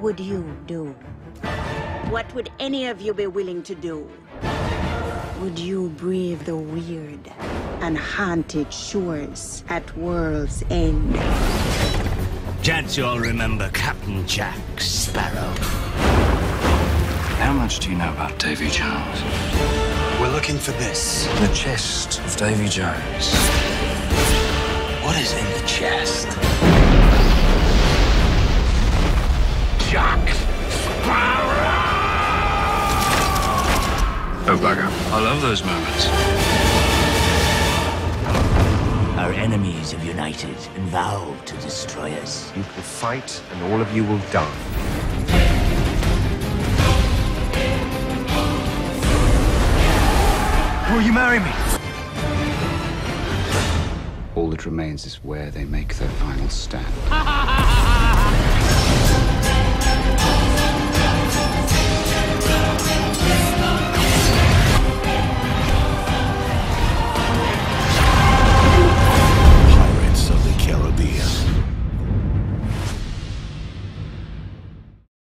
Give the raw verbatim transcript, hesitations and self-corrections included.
would you do? What would any of you be willing to do? Would you brave the weird and haunted shores at world's end? Gents, you all remember Captain Jack Sparrow. How much do you know about Davy Jones? We're looking for this. The chest of Davy Jones. What is in the chest? Jack Sparrow! Oh, bugger. I love those moments. Our enemies have united and vowed to destroy us. You will fight, and all of you will die. Will you marry me? All that remains is where they make their final stand.